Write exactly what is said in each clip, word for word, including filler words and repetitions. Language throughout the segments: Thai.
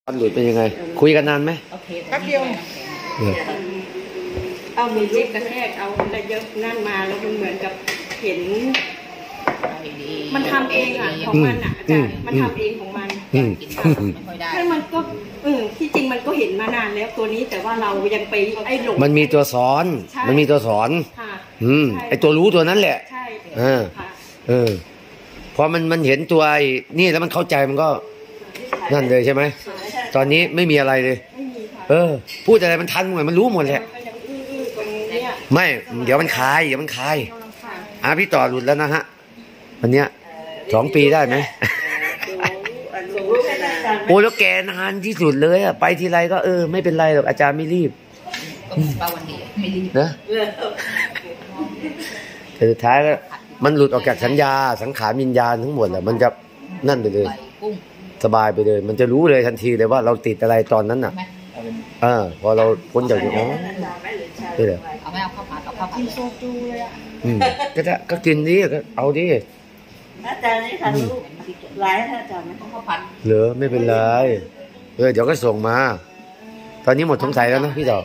ตอนหลุดเป็นยังไงคุยกันนานไหมแป๊บเดียวเอามีลูกกระแทกเอาอะไรเยอะนั่นมาแล้วมันเหมือนกับเห็นมันทำเองอ่ะของมันอ่ะอาจารย์มันทำเองของมันให้มันก็เออที่จริงมันก็เห็นมานานแล้วตัวนี้แต่ว่าเรายังไปไอ้หลงมันมีตัวสอนมันมีตัวสอนอืมไอ้ตัวรู้ตัวนั้นแหละใช่เออเออพอมันมันเห็นตัวไอ้นี่แล้วมันเข้าใจมันก็นั่นเลยใช่ไหมตอนนี้ไม่มีอะไรเลยเออพูดอะไรมันทันหมดมันรู้หมดแหละไม่เดี๋ยวมันคลายเดี๋ยวมันคลายอ่ะพี่ต่อหลุดแล้วนะฮะวันเนี้ยสองปีได้ไหมโอ้แล้วแกนานที่สุดเลยอ่ะไปทีไรก็เออไม่เป็นไรหรอกอาจารย์ไม่รีบนะแต่สุดท้ายก็มันหลุดออกจากสัญญาสังขารวิญญาณทั้งหมดแหละมันจะนั่นไปเลยสบายไปเลยมันจะรู้เลยทันทีเลยว่าเราติดอะไรตอนนั้นน่ะเออพอเราพ้นจากอ๋อนี่แหละเอาไม่เอาข้าวผัดกับข้าวผัดกินโซจูเลยอ่ะอืมก็จะก็กินดิก็เอาดิอาจารย์นี่ทำลูกไลฟ์อาจารย์ไม่ต้องข้าวผัดเหรอไม่เป็นไรเออเดี๋ยวก็ส่งมาตอนนี้หมดสงสัยแล้วนะพี่ต่อ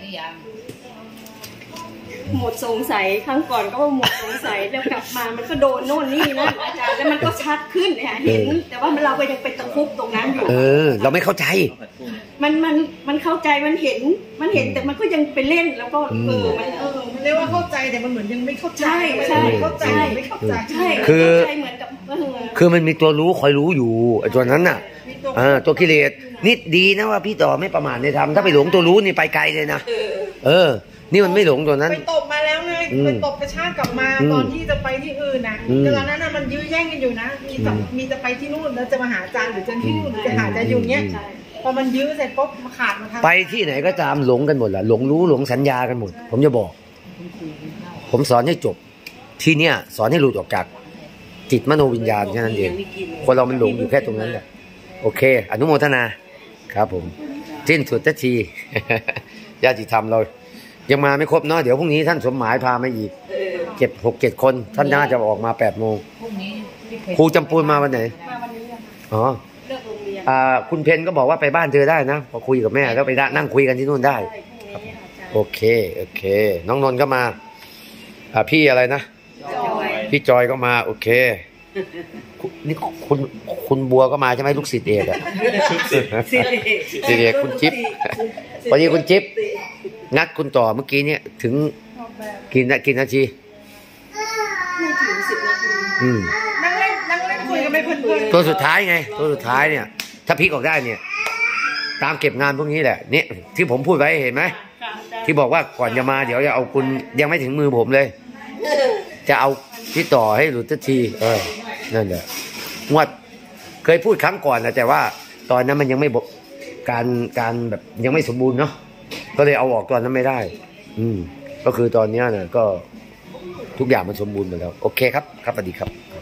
หมดสงสัยครั้งก่อนก็หมดสงสัยแล้วกลับมามันก็โดนโน่นนี่นะอาจารย์แล้วมันก็ชัดขึ้นเนี่ยเห็นแต่ว่าเราไปยังเป็นตะคุบตรงนั้นอยู่เออเราไม่เข้าใจมันมันมันเข้าใจมันเห็นมันเห็นแต่มันก็ยังไปเล่นแล้วก็เออมันเออมันเรียกว่าเข้าใจแต่มันเหมือนยังไม่เข้าใจใช่เข้าใจไม่เข้าใจใช่คือเหมือนกับคือมันมีตัวรู้คอยรู้อยู่ไอ้ตัวนั้นน่ะอ่าตัวกิเลสนิดดีนะว่าพี่ต่อไม่ประมาทในธรรมถ้าไปหลงตัวรู้นี่ไปไกลเลยนะเออนี่มันไม่หลงตัวนั้นไปตบมาแล้วไงไปตบกระชากกลับมาตอนที่จะไปที่อื่นนะแต่ตอนนั้นมันยื้อแย่งกันอยู่นะมีจะมีจะไปที่นู่นแล้วจะมาหาอาจารย์หรือจะที่นู่นจะหาจะอยู่เนี้ยพอมันยื้อเสร็จปุ๊บมาขาดมาทางไปที่ไหนก็ตามหลงกันหมดแหละหลงรู้หลงสัญญากันหมดผมจะบอกผมสอนให้จบที่เนี้ยสอนให้หลุดออกจากจิตมโนวิญญาณแค่นั้นเองคนเรามันหลงอยู่แค่ตรงนั้นแหละโอเคอนุโมทนาครับผมสิ้นสุดทันทีญาติธรรมเรายังมาไม่ครบเนาะเดี๋ยวพรุ่งนี้ท่านสมหมายพามาอีกเจ็ดหกเจ็ดคนท่านน่าจะออกมาแปดโมงครูจำปูนมาวันไหนอ๋ออ่าคุณเพนก็บอกว่าไปบ้านเธอได้นะพอคุยกับแม่แล้วไปนั่งคุยกันที่นู่นได้โอเคโอเคน้องนนท์ก็มาอ่าพี่อะไรนะพี่จอยก็มาโอเคนี่คุณคุณบัวก็มาใช่ไหมลูกศิษย์เอกอะศิษย์เอกคุณจิ๊บวันนี้คุณจิ๊บนัดคุณต่อเมื่อกี้เนี่ยถึงกินกินนาทีไม่ถึงสิบนาทีอืมนั่งเล่นนั่งเล่นคุยกันไม่เพลินตัวสุดท้ายไงตัวสุดท้ายเนี่ยถ้าพลิกออกได้เนี่ยตามเก็บงานพวกนี้แหละเนี่ยที่ผมพูดไว้เห็นไหมที่บอกว่าก่อนจะมาเดี๋ยวจะเอาคุณยังไม่ถึงมือผมเลยจะเอาที่ต่อให้หลุดทันทีเออนั่นแหละงวดเคยพูดครั้งก่อนนะแต่ว่าตอนนั้นมันยังไม่บการการแบบยังไม่สมบูรณ์เนาะก็เลยเอาออกตอนนั้นไม่ได้อืมก็คือตอนนี้เนี่ยก็ทุกอย่างมันสมบูรณ์หมดแล้วโอเคครับครับสวัสดีครับ